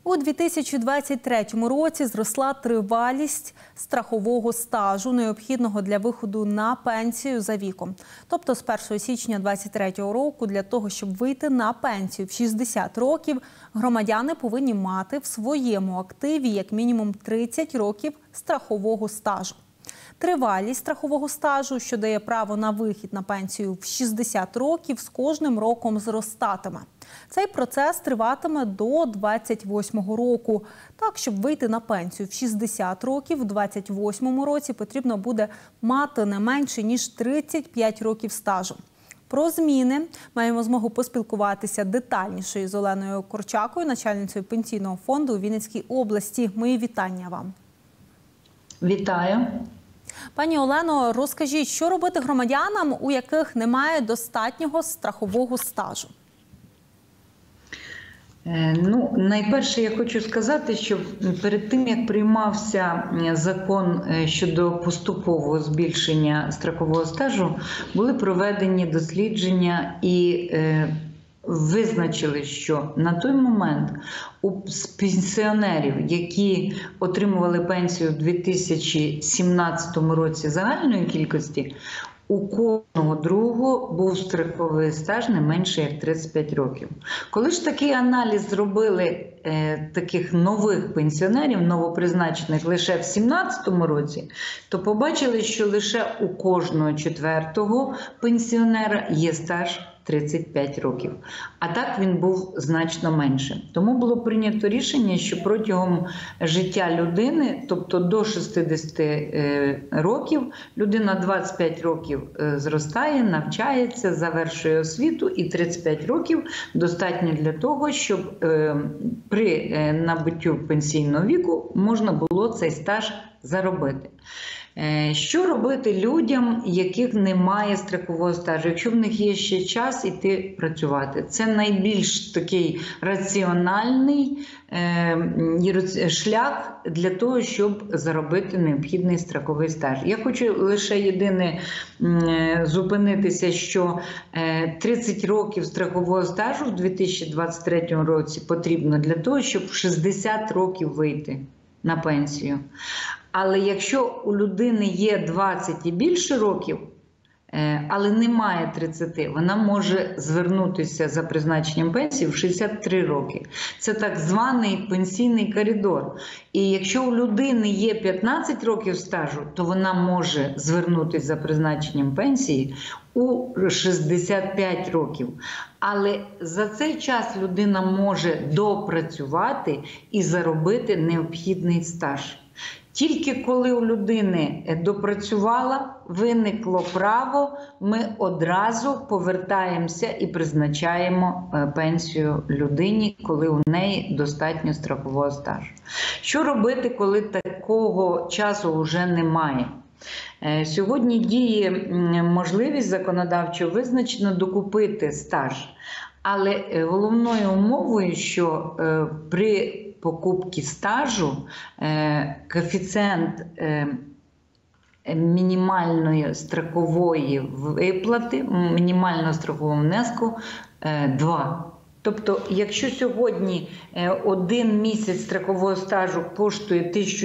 У 2023 році зросла тривалість страхового стажу, необхідного для виходу на пенсію за віком. Тобто з 1 січня 2023 року для того, щоб вийти на пенсію в 60 років, громадяни повинні мати в своєму активі як мінімум 30 років страхового стажу. Тривалість страхового стажу, що дає право на вихід на пенсію в 60 років, з кожним роком зростатиме. Цей процес триватиме до 28-го року. Так, щоб вийти на пенсію в 60 років, в 28-му році потрібно буде мати не менше, ніж 35 років стажу. Про зміни маємо змогу поспілкуватися детальніше із Оленою Корчакою, начальницею пенсійного фонду у Вінницькій області. Мої вітання вам. Вітаю. Пані Олено, розкажіть, що робити громадянам, у яких немає достатнього страхового стажу? Найперше я хочу сказати, що перед тим, як приймався закон щодо поступового збільшення страхового стажу, були проведені дослідження і визначили, що на той момент у пенсіонерів, які отримували пенсію у 2017 році загальної кількості, у кожного другого був страховий стаж не менше як 35 років. Коли ж такий аналіз зробили таких нових пенсіонерів, новопризначених лише в 2017 році, то побачили, що лише у кожного четвертого пенсіонера є стаж 35 років. А так він був значно менше. Тому було прийнято рішення, що протягом життя людини, тобто до 60 років, людина 25 років зростає, навчається, завершує освіту, і 35 років достатньо для того, щоб при набуттю пенсійного віку можна було цей стаж заробити. Що робити людям, яких немає страхового стажу, якщо в них є ще час іти працювати? Це найбільш такий раціональний шлях для того, щоб заробити необхідний страховий стаж. Я хочу лише єдине зупинитися, що 30 років страхового стажу в 2023 році потрібно для того, щоб в 60 років вийти на пенсію. Але якщо у людини є 20 і більше років, але немає 30, вона може звернутися за призначенням пенсії в 63 роки. Це так званий пенсійний коридор. І якщо у людини є 15 років стажу, то вона може звернутися за призначенням пенсії у 65 років. Але за цей час людина може допрацювати і заробити необхідний стаж. Тільки коли у людини допрацювала, виникло право, ми одразу повертаємося і призначаємо пенсію людині, коли у неї достатньо страхового стажу. Що робити, коли такого часу вже немає? Сьогодні діє можливість законодавчо визначено докупити стаж. Але головною умовою, що при покупці стажу коефіцієнт мінімальної страхової виплати, мінімального страхового внеску 2. Тобто, якщо сьогодні один місяць страхового стажу коштує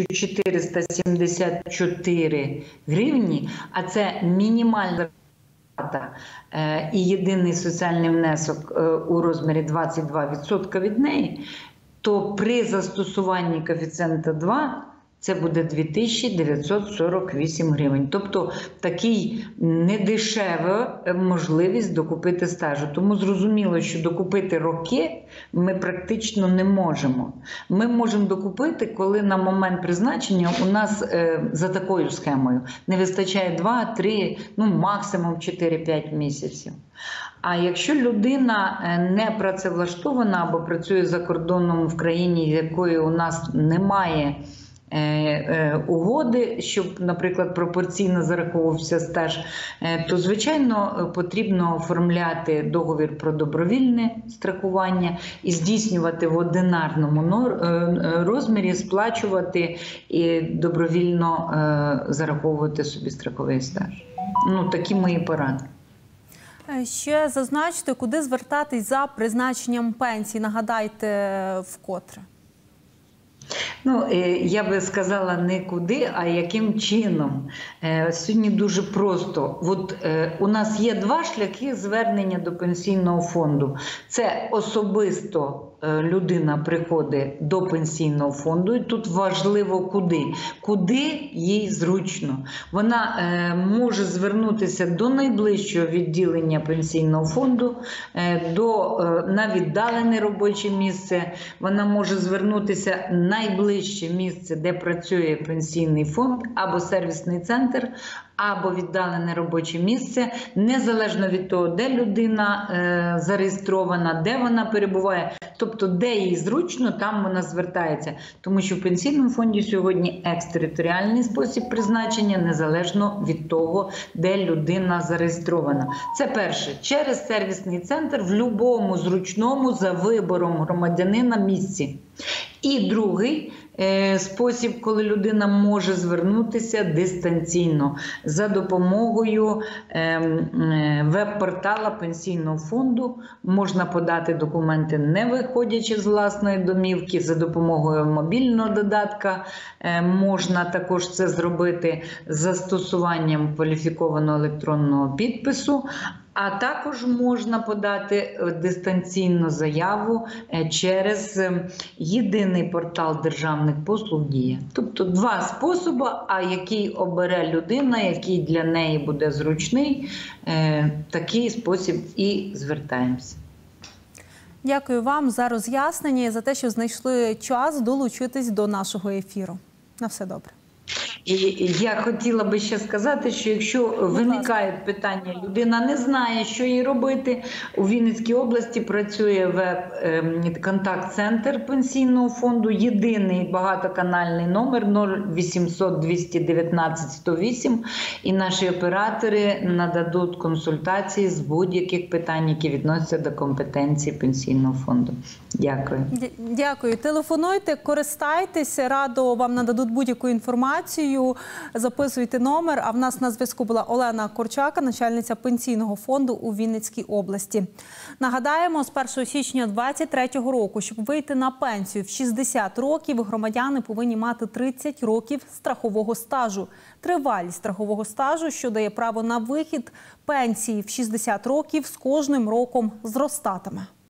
1474 гривні, а це мінімальна зарплата і єдиний соціальний внесок у розмірі 22% від неї, то при застосуванні коефіцієнта 2 це буде 2948 гривень. Тобто такий недешева можливість докупити стажу. Тому зрозуміло, що докупити роки ми практично не можемо. Ми можемо докупити, коли на момент призначення у нас за такою схемою не вистачає 2-3, максимум 4-5 місяців. А якщо людина не працевлаштована або працює за кордоном в країні, якої у нас немає угоди, щоб, наприклад, пропорційно зараховувався стаж, то, звичайно, потрібно оформляти договір про добровільне страхування і здійснювати в одинарному розмірі, сплачувати і добровільно зараховувати собі страховий стаж. Такі мої поради. Ще зазначте, куди звертатись за призначенням пенсії, нагадайте вкотре. Я би сказала не куди, а яким чином. Сьогодні дуже просто. У нас є два шляхи звернення до пенсійного фонду. Це особисто людина приходить до пенсійного фонду, і тут важливо куди. Куди їй зручно. Вона може звернутися до найближчого відділення пенсійного фонду, на віддалене робоче місце. Вона може звернутися найближче місце, де працює пенсійний фонд, або сервісний центр, або віддалене робоче місце, незалежно від того, де людина зареєстрована, де вона перебуває. Тобто, де їй зручно, там вона звертається. Тому що в пенсійному фонді сьогодні екстериторіальний спосіб призначення, незалежно від того, де людина зареєстрована. Це перше. Через сервісний центр в будь-якому зручному за вибором громадянина місці. І другий спосіб, коли людина може звернутися дистанційно за допомогою веб-портала пенсійного фонду. Можна подати документи, не виходячи з власної домівки, за допомогою мобільного додатка. Можна також це зробити з застосуванням кваліфікованого електронного підпису. А також можна подати дистанційну заяву через єдиний портал державних послуг «Дія». Тобто два способи, а який обере людина, який для неї буде зручний, такий спосіб і звертаємося. Дякую вам за роз'яснення і за те, що знайшли час долучитись до нашого ефіру. На все добре. І я хотіла би ще сказати, що якщо виникають питання, людина не знає, що їй робити, у Вінницькій області працює веб-контакт-центр пенсійного фонду, єдиний багатоканальний номер 0800 219 108, і наші оператори нададуть консультації з будь-яких питань, які відносяться до компетенції пенсійного фонду. Дякую. Дякую. Телефонуйте, користайтеся, радо вам нададуть будь-яку інформацію. Записуйте номер. А в нас на зв'язку була Олена Корчака, начальниця пенсійного фонду у Вінницькій області. Нагадаємо, з 1 січня 2023 року, щоб вийти на пенсію в 60 років, громадяни повинні мати 30 років страхового стажу. Тривалість страхового стажу, що дає право на вихід пенсії в 60 років, з кожним роком зростатиме.